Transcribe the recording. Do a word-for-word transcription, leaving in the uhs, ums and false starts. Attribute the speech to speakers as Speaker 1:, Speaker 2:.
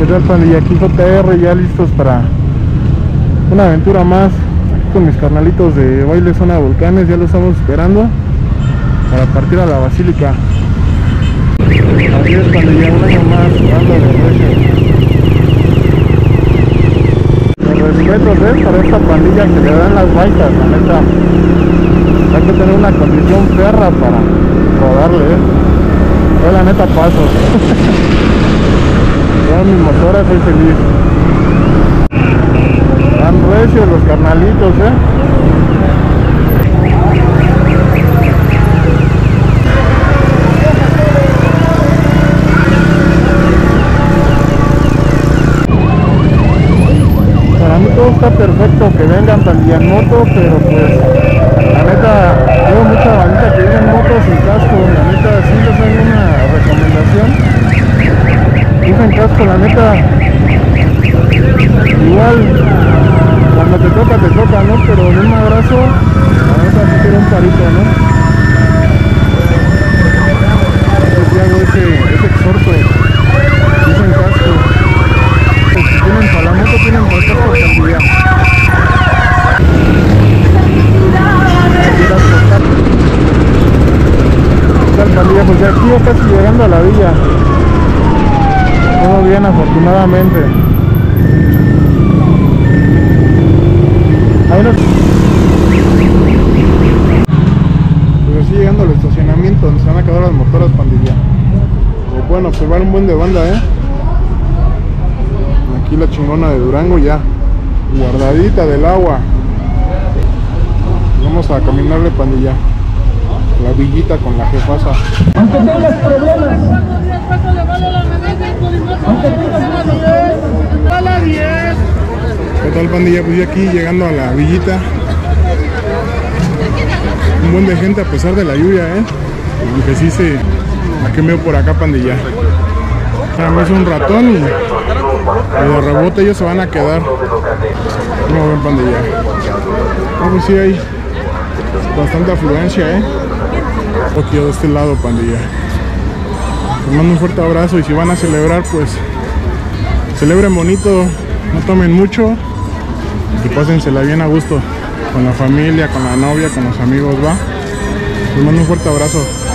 Speaker 1: tal, pandilla? Aquí J R ya listos para una aventura más. Aquí con mis carnalitos de Baile Zona Volcanes, ya lo estamos esperando para partir a la basílica. Así es, pandilla, un año más dando de recio. Los respetos, ¿eh? Para esta pandilla que le dan las baitas, la neta. Hay que tener una condición perra para rodarle, ¿eh? Yo la neta paso. Con mi motora soy feliz. Van recios los carnalitos, ¿eh? Para mí todo está perfecto, que vengan pandilla en moto, pero pues la neta, veo mucha bandita que viene en moto sin casco. La neta, sí les hago una recomendación. Usen casco, la neta. Igual, cuando te toca, te toca, ¿no? Pero en un abrazo, la neta sí quiero un parito, ¿no? Entonces hago ese, ese exhorto. Usen casco. Pues si tienen para la moto, tienen para el casco pandilla. Pandilla, pues ya aquí ya casi llegando a la villa. Todo bien, afortunadamente. Ahí nos... Pues así llegando al estacionamiento donde se van a quedar las motoras, pandilla. Pues bueno, observar un buen de banda, eh. Aquí la chingona de Durango ya guardadita del agua. Vamos a caminarle, pandilla. La villita con la jefasa.
Speaker 2: Aunque tengas problemas, aunque tengas diez.
Speaker 1: ¿Qué tal, pandilla? Pues ya aquí llegando a la villita. Un buen de gente a pesar de la lluvia, eh. Aunque sí se la quemé por acá, pandilla. Ya me hizo un ratón y, y de rebote ellos se van a quedar. ¿Cómo ven, pandilla? Ah, pues sí hay bastante afluencia, eh. Aquí de este lado, pandilla. Les mando un fuerte abrazo y si van a celebrar, pues celebren bonito, no tomen mucho y pásensela bien a gusto con la familia, con la novia, con los amigos, va. Les mando un fuerte abrazo.